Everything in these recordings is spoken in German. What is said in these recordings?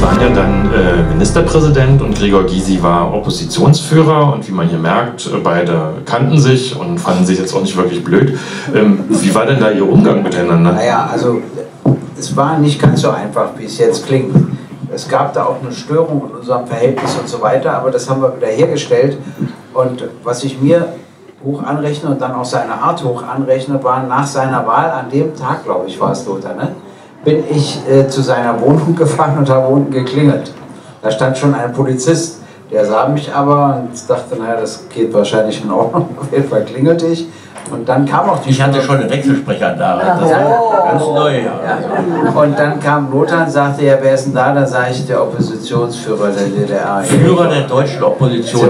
waren ja dann Ministerpräsident und Gregor Gysi war Oppositionsführer und wie man hier merkt, beide kannten sich und fanden sich jetzt auch nicht wirklich blöd. Wie war denn da Ihr Umgang miteinander? Naja, also es war nicht ganz so einfach, wie es jetzt klingt. Es gab da auch eine Störung in unserem Verhältnis und so weiter, aber das haben wir wieder hergestellt. Und was ich mir hoch anrechne und dann auch seine Art hoch anrechne, war nach seiner Wahl, an dem Tag, glaube ich, war es, Lothar, ne? Bin ich zu seiner Wohnung gefahren und habe unten geklingelt. Da stand schon ein Polizist, der sah mich aber und dachte, naja, das geht wahrscheinlich in Ordnung. Auf jeden Fall klingelte ich. Und dann kam auch die Ich hatte schon einen Wechselsprecher da, das war ganz neu. Ja. Und dann kam Lothar und sagte, ja, wer ist denn da? Da sage ich, der Oppositionsführer der DDR. Führer der deutschen Opposition.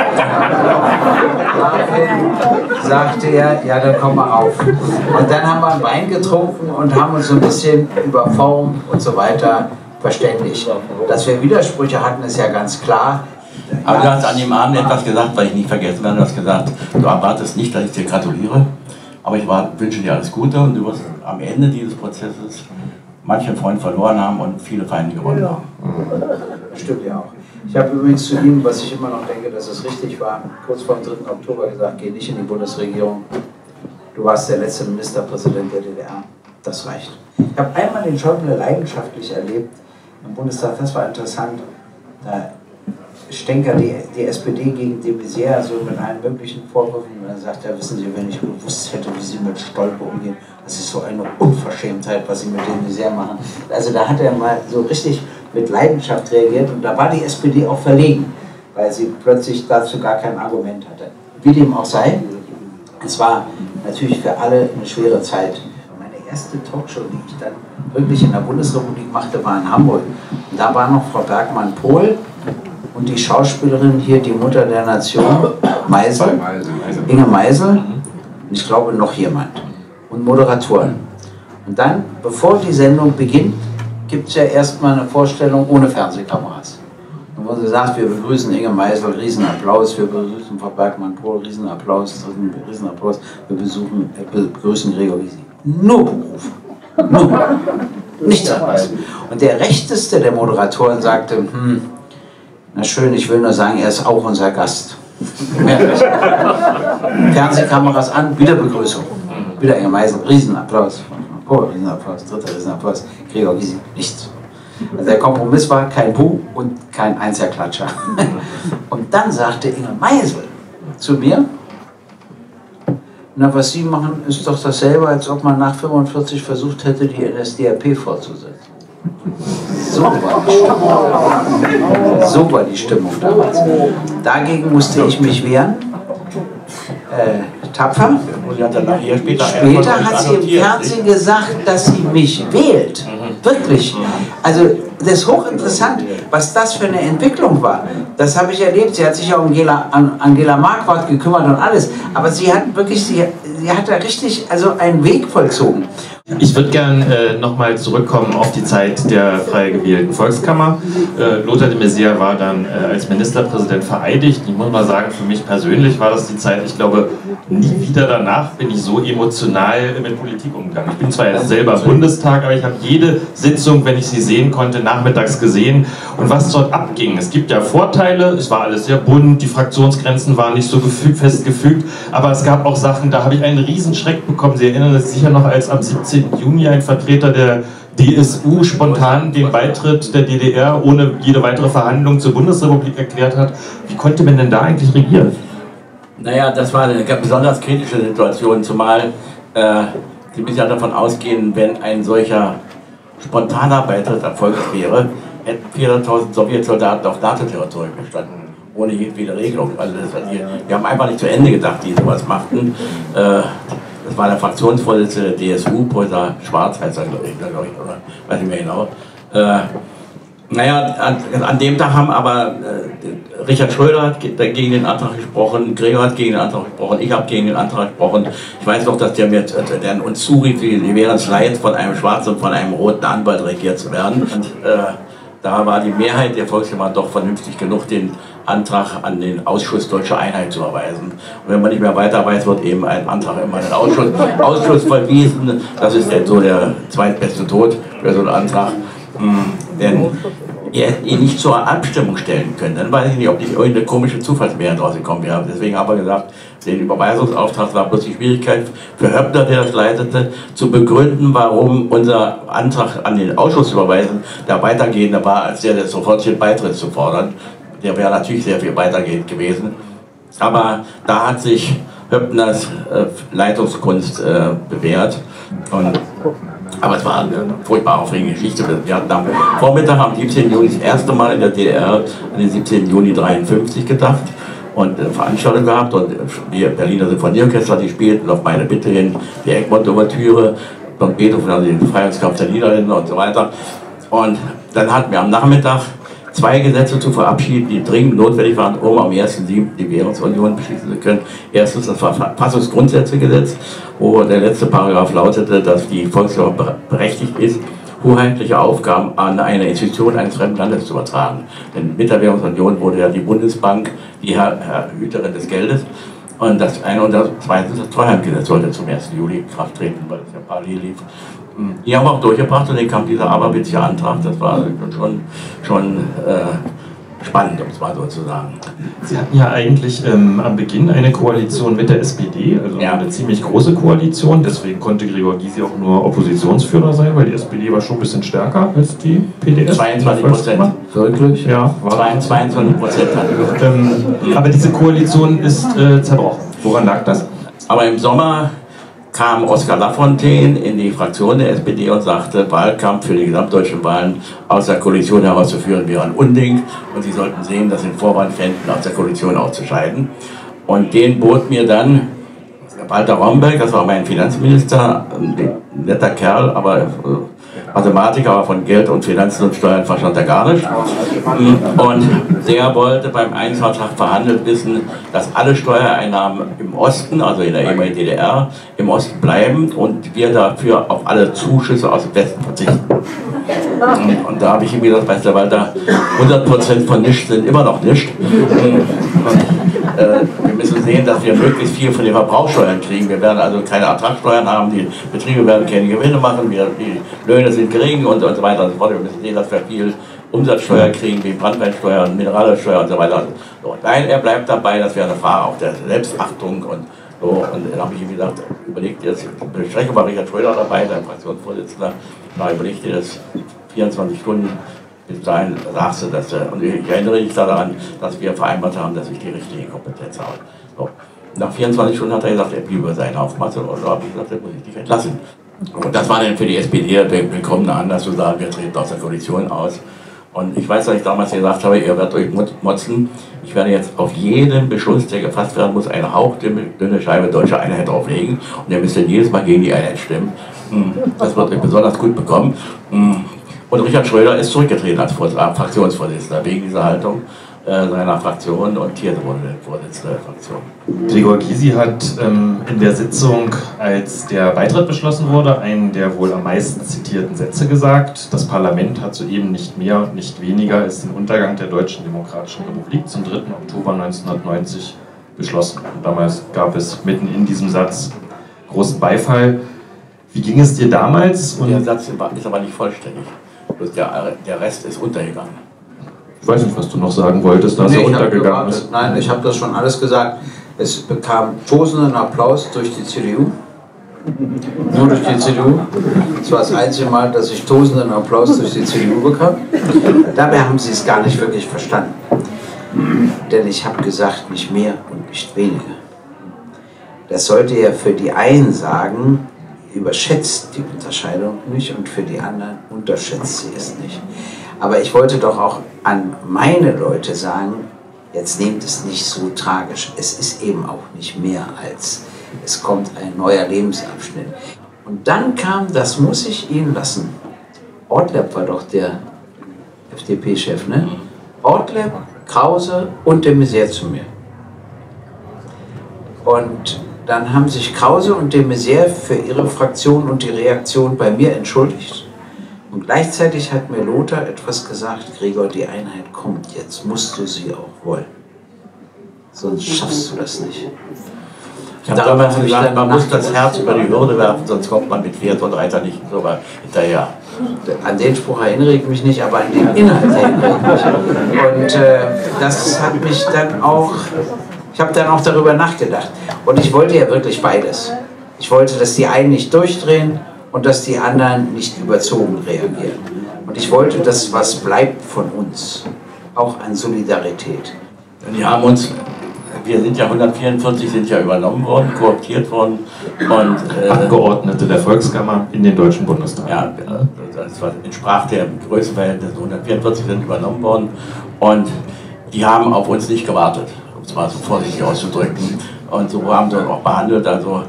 Sagte er, ja, dann komm mal auf. Und dann haben wir einen Wein getrunken und haben uns so ein bisschen über Form und so weiter verständigt. Dass wir Widersprüche hatten, ist ja ganz klar. Aber du hast an dem Abend etwas gesagt, weil ich nicht vergessen werde. Du hast gesagt, du erwartest nicht, dass ich dir gratuliere, aber ich wünsche dir alles Gute und du wirst am Ende dieses Prozesses manche Freunde verloren haben und viele Feinde gewonnen haben. Stimmt ja auch. Ich habe übrigens zu ihm, was ich immer noch denke, dass es richtig war, kurz vor dem 3. Oktober gesagt, geh nicht in die Bundesregierung. Du warst der letzte Ministerpräsident der DDR. Das reicht. Ich habe einmal den Schäuble leidenschaftlich erlebt im Bundestag, das war interessant. Da Stenker die SPD gegen de Maizière so mit allen möglichen Vorwürfen und dann sagt er, wissen Sie, wenn ich gewusst hätte, wie Sie mit Stolpe umgehen, das ist so eine Unverschämtheit, was Sie mit de Maizière machen. Also da hat er mal so richtig mit Leidenschaft reagiert und da war die SPD auch verlegen, weil sie plötzlich dazu gar kein Argument hatte. Wie dem auch sei, es war natürlich für alle eine schwere Zeit. Meine erste Talkshow, die ich dann wirklich in der Bundesrepublik machte, war in Hamburg. Und da war noch Frau Bergmann-Pohl und die Schauspielerin hier, die Mutter der Nation, Meisel, Inge Meisel, und ich glaube noch jemand. Und Moderatoren. Und dann, bevor die Sendung beginnt, gibt es ja erstmal eine Vorstellung ohne Fernsehkameras. Und wo sie sagt, wir begrüßen Inge Meisel, Riesenapplaus, wir begrüßen Frau Bergmann-Pohl, Riesenapplaus, Riesenapplaus, wir begrüßen Gregor Gysi. Nur Beruf. Nur. Nichts anderes. Und der Rechteste der Moderatoren sagte, na schön, ich will nur sagen, er ist auch unser Gast. Fernsehkameras an, wieder Begrüßung. Wieder Inge Meisel, Riesenapplaus. Oh, Riesenapplaus, dritter Riesenapplaus. Gregor Gysi, nichts. Also der Kompromiss war kein Buh und kein Einzelklatscher. Und dann sagte Inge Meisel zu mir, na, was Sie machen, ist doch dasselbe, als ob man nach 45 versucht hätte, die NSDAP fortzusetzen. So war die Stimmung damals. Dagegen musste ich mich wehren. Tapfer. Später hat sie im Fernsehen gesagt, dass sie mich wählt. Wirklich. Also das ist hochinteressant, was das für eine Entwicklung war. Das habe ich erlebt. Sie hat sich ja um Angela Marquardt gekümmert und alles. Aber sie hat wirklich, sie hat da richtig einen Weg vollzogen. Ich würde gern nochmal zurückkommen auf die Zeit der frei gewählten Volkskammer. Lothar de Maizière war dann als Ministerpräsident vereidigt. Ich muss mal sagen, für mich persönlich war das die Zeit, ich glaube, nie wieder danach bin ich so emotional mit Politik umgegangen. Ich bin zwar jetzt selber im Bundestag, aber ich habe jede Sitzung, wenn ich sie sehen konnte, nachmittags gesehen. Und was dort abging, es gibt ja Vorteile, es war alles sehr bunt, die Fraktionsgrenzen waren nicht so festgefügt, aber es gab auch Sachen, da habe ich einen riesen Schreck bekommen. Sie erinnern sich sicher noch, als am 17. Juni ein Vertreter der DSU spontan den Beitritt der DDR ohne jede weitere Verhandlung zur Bundesrepublik erklärt hat. Wie konnte man denn da eigentlich regieren? Naja, das war eine besonders kritische Situation, zumal Sie müssen ja davon ausgehen, wenn ein solcher spontaner Beitritt erfolgt wäre, hätten 400.000 Sowjetsoldaten auf NATO-Territorium gestanden, ohne jedwede Regelung. Also wir haben einfach nicht zu Ende gedacht, die sowas machten. Das war der Fraktionsvorsitzende der DSU, Professor Schwarz heißt er, glaube ich, oder weiß nicht mehr genau. Naja, an dem Tag haben aber Richard Schröder hat gegen den Antrag gesprochen, Gregor hat gegen den Antrag gesprochen, ich habe gegen den Antrag gesprochen. Ich weiß noch, dass der uns zurief, wir wären es leid, von einem schwarzen und von einem roten Anwalt regiert zu werden. Und da war die Mehrheit der Volkskammer doch vernünftig genug, den Antrag an den Ausschuss Deutsche Einheit zu erweisen. Und wenn man nicht mehr weiter weiß, wird eben ein Antrag immer in den Ausschuss verwiesen. Das ist dann so der zweitbeste Tod für so einen Antrag. Denn ihr hättet ihn nicht zur Abstimmung stellen können. Dann weiß ich nicht, ob nicht irgendeine komische Zufallsmehrheit rausgekommen wäre. Deswegen haben wir gesagt, den Überweisungsauftrag war bloß die Schwierigkeit für Höppner, der das leitete, zu begründen, warum unser Antrag an den Ausschuss zu überweisen, der weitergehender war, als der sofortigen Beitritt zu fordern. Der wäre natürlich sehr viel weitergehend gewesen. Aber da hat sich Höppners Leitungskunst bewährt. Aber es war eine furchtbar aufregende Geschichte. Wir hatten am Vormittag, am 17. Juni, das erste Mal in der DDR an den 17. Juni 1953 gedacht und eine Veranstaltung gehabt. Und die Berliner Sinfonieorchester, die spielten auf meine Bitte hin die Egmont-Ouvertüre und Beethoven, also den Befreiungskampf der Niederländer und so weiter. Und dann hatten wir am Nachmittag 2 Gesetze zu verabschieden, die dringend notwendig waren, um am 1.7. die Währungsunion beschließen zu können. Erstens das Verfassungsgrundsätzegesetz, wo der letzte Paragraph lautete, dass die Volkskammer berechtigt ist, hoheitliche Aufgaben an eine Institution eines fremden Landes zu übertragen. Denn mit der Währungsunion wurde ja die Bundesbank die Hüterin des Geldes. Und das eine und das zweite, das Treuhandgesetz sollte zum 1. Juli in Kraft treten, weil es ja parallel lief. Die haben wir auch durchgebracht und dann kam dieser aberwitzige Antrag. Das war schon spannend, um es mal so zu sagen. Sie hatten ja eigentlich am Beginn eine Koalition mit der SPD, also ja, eine ziemlich große Koalition. Deswegen konnte Gregor Gysi auch nur Oppositionsführer sein, weil die SPD war schon ein bisschen stärker als die PDS. 22%. Wirklich? Ja, war 22%. Aber diese Koalition ist zerbrochen. Woran lag das? Aber im Sommer kam Oskar Lafontaine in die Fraktion der SPD und sagte, Wahlkampf für die gesamtdeutschen Wahlen aus der Koalition herauszuführen wäre ein Unding und sie sollten sehen, dass sie den Vorwand fänden, aus der Koalition auszuscheiden. Und den bot mir dann Walter Romberg, das war mein Finanzminister, ein netter Kerl, aber Mathematiker, aber von Geld und Finanzen und Steuern verstand er gar nicht. Und der wollte beim Einzelvertrag verhandelt wissen, dass alle Steuereinnahmen im Osten, also in der ehemaligen DDR, im Osten bleiben und wir dafür auf alle Zuschüsse aus dem Westen verzichten. Und da habe ich ihm gesagt, weißt du, Walter, 100% von nichts sind immer noch nichts. Wir müssen sehen, dass wir möglichst viel von den Verbrauchssteuern kriegen. Wir werden also keine Ertragssteuern haben, die Betriebe werden keine Gewinne machen, die Löhne sind gering und so weiter und so fort. Wir müssen sehen, dass wir viel Umsatzsteuer kriegen, wie Brandweinsteuer und Mineralsteuer und so weiter. So, nein, er bleibt dabei, das wäre eine Frage auch der Selbstachtung und so. Und dann habe ich ihm gesagt, überlegt dir das, Bestreckung war Richard Schröder dabei, sein Fraktionsvorsitzender, da überlegt dir das 24 Stunden. Bis dahin sagst du, und ich erinnere mich daran, dass wir vereinbart haben, dass ich die richtige Kompetenz habe. So. Nach 24 Stunden hat er gesagt, er bliebe seine Aufmaße und da habe ich gesagt, er muss ich dich entlassen. Und das war dann für die SPD der willkommene Anlass zu sagen, wir treten aus der Koalition aus. Und ich weiß, dass ich damals gesagt habe, ihr werdet euch motzen, ich werde jetzt auf jeden Beschluss, der gefasst werden muss, eine hauchdünne Scheibe deutscher Einheit drauflegen und ihr müsst dann jedes Mal gegen die Einheit stimmen. Das wird euch besonders gut bekommen. Und Richard Schröder ist zurückgetreten als Fraktionsvorsitzender wegen dieser Haltung seiner Fraktion und Thierse wurde der Vorsitzende der Fraktion. Gregor Gysi hat in der Sitzung, als der Beitritt beschlossen wurde, einen der wohl am meisten zitierten Sätze gesagt. Das Parlament hat soeben nicht mehr und nicht weniger als den Untergang der Deutschen Demokratischen Republik zum 3. Oktober 1990 beschlossen. Und damals gab es mitten in diesem Satz großen Beifall. Wie ging es dir damals? Und der Satz ist aber nicht vollständig. Der Rest ist untergegangen. Ich weiß nicht, was du noch sagen wolltest, dass er untergegangen ist. Nein, ich habe das schon alles gesagt. Es bekam tosenden Applaus durch die CDU. Nur durch die CDU. Das war das einzige Mal, dass ich tosenden Applaus durch die CDU bekam. Dabei haben sie es gar nicht wirklich verstanden. Denn ich habe gesagt, nicht mehr und nicht weniger. Das sollte ja für die einen sagen, überschätzt die Unterscheidung nicht und für die anderen unterschätzt sie es nicht. Aber ich wollte doch auch an meine Leute sagen, jetzt nehmt es nicht so tragisch. Es ist eben auch nicht mehr als, es kommt ein neuer Lebensabschnitt. Und dann kam, das muss ich Ihnen lassen, Ortlepp war doch der FDP-Chef, ne? Ortlepp, Krause und de Maizière zu mir. Und dann haben sich Krause und de Maizière für ihre Fraktion und die Reaktion bei mir entschuldigt. Und gleichzeitig hat mir Lothar etwas gesagt, Gregor, die Einheit kommt, jetzt musst du sie auch wollen. Sonst schaffst du das nicht. Ich habe damals gesagt, man muss das Herz über die Hürde werfen, sonst kommt man mit Pferd und Reiter nicht sogar hinterher. An den Spruch erinnere ich mich nicht, aber an den Inhalt erinnere ich mich. Und das hat mich dann auch, ich habe dann auch darüber nachgedacht. Und ich wollte ja wirklich beides. Ich wollte, dass die einen nicht durchdrehen und dass die anderen nicht überzogen reagieren. Und ich wollte, dass was bleibt von uns, auch an Solidarität. Die haben uns, wir sind ja 144 sind ja übernommen worden, kooptiert worden und Abgeordnete der Volkskammer in den Deutschen Bundestag. Ja, das entsprach der Größenverhältnis. 144 sind übernommen worden und die haben auf uns nicht gewartet, um es mal so vorsichtig auszudrücken. Und so haben sie uns auch behandelt. Also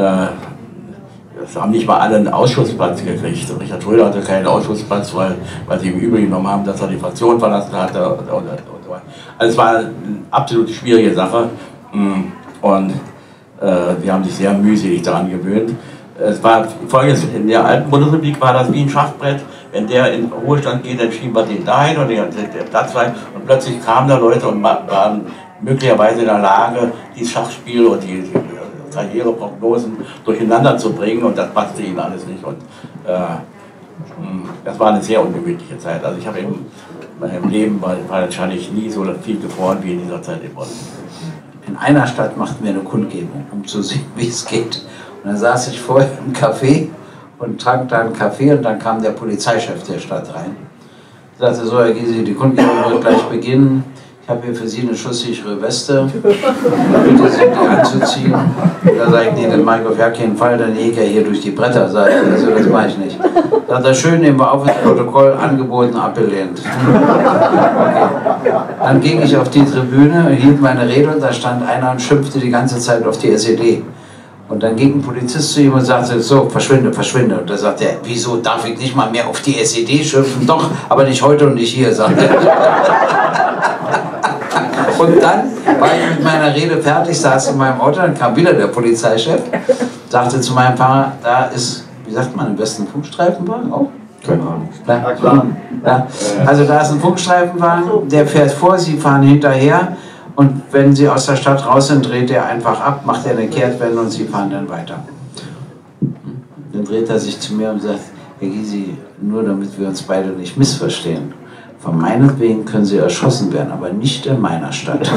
es haben nicht mal alle einen Ausschussplatz gekriegt. Richard Schröder hatte keinen Ausschussplatz, weil sie ihm übel genommen haben, dass er die Fraktion verlassen hatte. Also es war eine absolut schwierige Sache und wir haben sich sehr mühselig daran gewöhnt. Es war folgendes: In der alten Bundesrepublik war das wie ein Schachbrett. Wenn der in Ruhestand geht, dann schieben wir den dahin und der Platz rein. Und plötzlich kamen da Leute und waren möglicherweise in der Lage, dieses Schachspiel und die Karriereprognosen durcheinander zu bringen. Und das passte ihnen alles nicht. Und das war eine sehr ungemütliche Zeit. Also ich habe in meinem Leben wahrscheinlich nie so viel gefroren wie in dieser Zeit in Bonn. In einer Stadt machten wir eine Kundgebung, um zu sehen, wie es geht. Und dann saß ich vorher im Café und trank da einen Kaffee und dann kam der Polizeichef der Stadt rein. Er sagte so: Herr Gysi, die Kundgebung wird gleich beginnen. Ich habe hier für Sie eine schusssichere Weste. Bitte Sie, die anzuziehen. Da sage ich: Nee, das mache ich auf gar keinen Fall, dann jäge er hier durch die Bretter. Also das mache ich nicht. Sagt er: Schön, nehmen wir auf ins Protokoll, angeboten, abgelehnt. Okay. Dann ging ich auf die Tribüne, hielt meine Rede und da stand einer und schimpfte die ganze Zeit auf die SED. Und dann ging ein Polizist zu ihm und sagte: So, verschwinde, verschwinde. Und da sagte er: Wieso darf ich nicht mal mehr auf die SED schimpfen? Doch, aber nicht heute und nicht hier, sagte er. Und dann war ich mit meiner Rede fertig, saß in meinem Auto, dann kam wieder der Polizeichef, sagte zu meinem Fahrer: Da ist, wie sagt man, im besten Funkstreifenwagen auch? Keine Ahnung. Ja. Also da ist ein Funkstreifenwagen, der fährt vor, Sie fahren hinterher. Und wenn Sie aus der Stadt raus sind, dreht er einfach ab, macht er eine Kehrtwende und Sie fahren dann weiter. Dann dreht er sich zu mir und sagt: Herr Gysi, nur damit wir uns beide nicht missverstehen, von meinetwegen können Sie erschossen werden, aber nicht in meiner Stadt.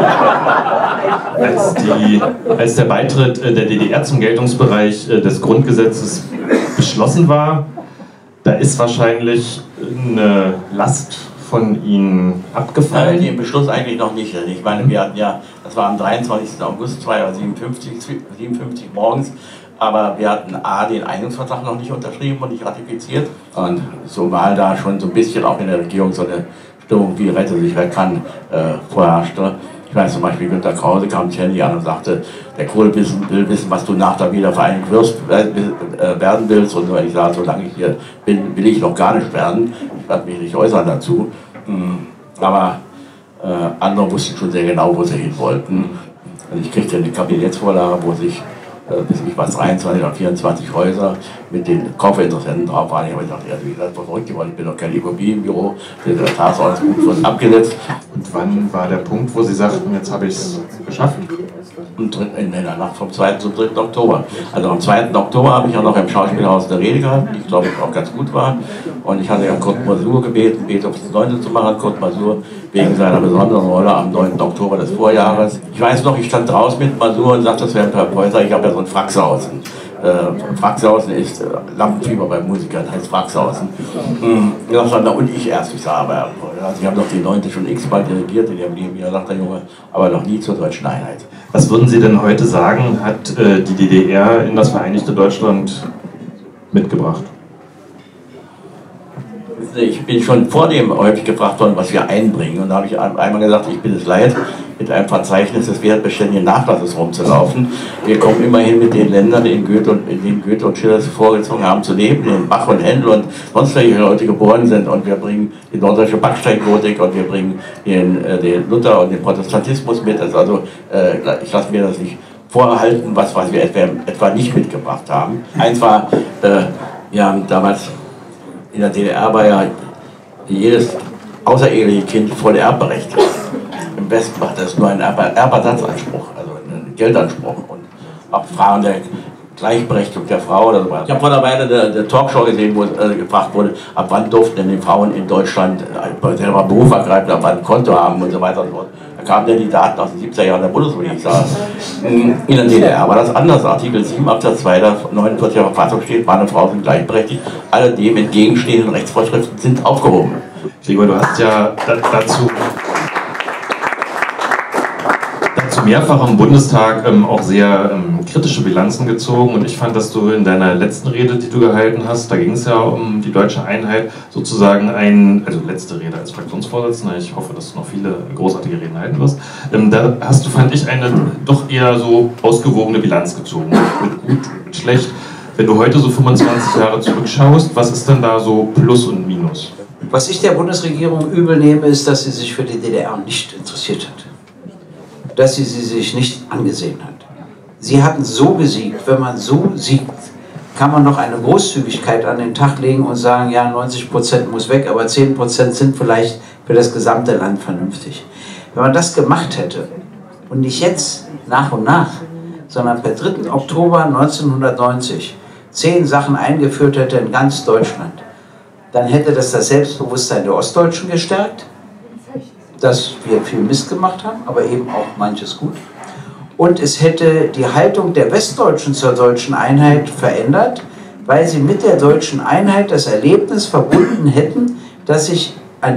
Als der Beitritt der DDR zum Geltungsbereich des Grundgesetzes beschlossen war, da ist wahrscheinlich eine Last von Ihnen abgefallen? Den Beschluss eigentlich noch nicht. Ich meine, wir hatten ja, das war am 23. August 1957 morgens, aber wir hatten A, den Einigungsvertrag noch nicht unterschrieben und nicht ratifiziert. Und so war da schon so ein bisschen auch in der Regierung so eine Stimmung, wie rette sich wer kann, vorherrschte. Ich weiß zum Beispiel, Günter Krause kam ständig an und sagte: Der Kohl will wissen, was du nach der Wiedervereinigung werden willst. Und ich sage: Solange ich hier bin, will ich noch gar nicht werden. Ich werde mich nicht äußern dazu. Aber andere wussten schon sehr genau, wo sie hin wollten. Und ich kriegte eine Kabinettsvorlage, wo sich bis ich was 23 oder 24 Häuser mit den Kaufinteressenten drauf waren. Ich habe gedacht: Ja, wie das verrückt geworden, ich bin doch kein Immobilienbüro. Der Tagesordnungspunkt wird abgesetzt. Und wann war der Punkt, wo Sie sagten: Jetzt habe ich es geschafft? In der Nacht vom 2. zum 3. Oktober. Also am 2. Oktober habe ich ja noch im Schauspielhaus eine Rede gehabt, die, glaube ich, auch ganz gut war. Und ich hatte ja Kurt Masur gebeten, Beethovens 9. zu machen. Kurt Masur wegen seiner besonderen Rolle am 9. Oktober des Vorjahres. Ich weiß noch, ich stand draußen mit Masur und sagte: Das wäre ein Therapeut, ich habe ja so ein Fraxhausen. Fraxhausen ist Lampenfieber bei Musikern, heißt Fraxhausen. Und ich erst, ich sage: Aber Sie haben doch die 9. schon x-mal dirigiert in Ihrem Leben. Ja, sagt der Junge, aber noch nie zur deutschen Einheit. Was würden Sie denn heute sagen, hat die DDR in das Vereinigte Deutschland mitgebracht? Ich bin schon vor dem häufig gefragt worden, was wir einbringen. Und da habe ich einmal gesagt: Ich bin es leid, mit einem Verzeichnis des wertbeständigen Nachlasses rumzulaufen. Wir kommen immerhin mit den Ländern, in denen Goethe und Schiller vorgezogen haben, zu leben, in denen Bach und Händel und sonst welche Leute geboren sind. Und wir bringen die norddeutsche Backsteingotik und wir bringen den Luther und den Protestantismus mit. Also ich lasse mir das nicht vorhalten, was wir etwa nicht mitgebracht haben. Eins war, wir haben damals in der DDR war ja jedes außereheliche Kind voll erbberechtigt. Im Westen macht das nur einen Erbersatzanspruch, also einen Geldanspruch. Und auch Fragen der Gleichberechtigung der Frau oder so weiter. Ich habe vor einer Weile eine Talkshow gesehen, wo gefragt wurde, ab wann durften denn die Frauen in Deutschland selber Beruf ergreifen, ab wann ein Konto haben und so weiter und so fort. Da kamen dann die Daten aus den 70er Jahren der Bundesrepublik. In der DDR war das anders. Artikel 7 Absatz 2 der 49er Verfassung steht, Mann und Frau sind gleichberechtigt. Alle dem entgegenstehenden Rechtsvorschriften sind aufgehoben. Gregor, du hast ja dazu mehrfach im Bundestag auch sehr kritische Bilanzen gezogen, und ich fand, dass du in deiner letzten Rede, die du gehalten hast, da ging es ja um die deutsche Einheit, sozusagen also letzte Rede als Fraktionsvorsitzender, ich hoffe, dass du noch viele großartige Reden halten wirst, da hast du, fand ich, eine doch eher so ausgewogene Bilanz gezogen, mit gut, mit schlecht. Wenn du heute so 25 Jahre zurückschaust, was ist denn da so Plus und Minus? Was ich der Bundesregierung übel nehme, ist, dass sie sich für die DDR nicht interessiert hat. Dass sie sich nicht angesehen hat. Sie hatten so gesiegt. Wenn man so siegt, kann man noch eine Großzügigkeit an den Tag legen und sagen, ja, 90% muss weg, aber 10% sind vielleicht für das gesamte Land vernünftig. Wenn man das gemacht hätte und nicht jetzt nach und nach, sondern per 3. Oktober 1990 10 Sachen eingeführt hätte in ganz Deutschland, dann hätte das Selbstbewusstsein der Ostdeutschen gestärkt, dass wir viel Mist gemacht haben, aber eben auch manches gut. Und es hätte die Haltung der Westdeutschen zur deutschen Einheit verändert, weil sie mit der deutschen Einheit das Erlebnis verbunden hätten, dass sich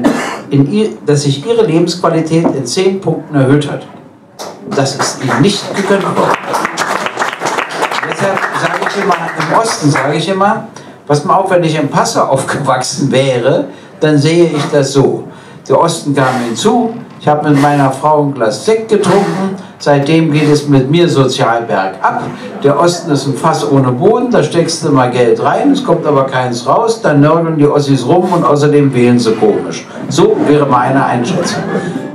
ihre Lebensqualität in 10 Punkten erhöht hat. Das ist ihnen nicht gegönnt worden. Deshalb sage ich immer, im Osten sage ich immer, pass mal auf, wenn ich in Passau aufgewachsen wäre, dann sehe ich das so. Der Osten kam hinzu, ich habe mit meiner Frau ein Glas Sekt getrunken, seitdem geht es mit mir sozial bergab. Der Osten ist ein Fass ohne Boden, da steckst du mal Geld rein, es kommt aber keins raus, dann nörgeln die Ossis rum und außerdem wählen sie komisch. So wäre meine Einschätzung.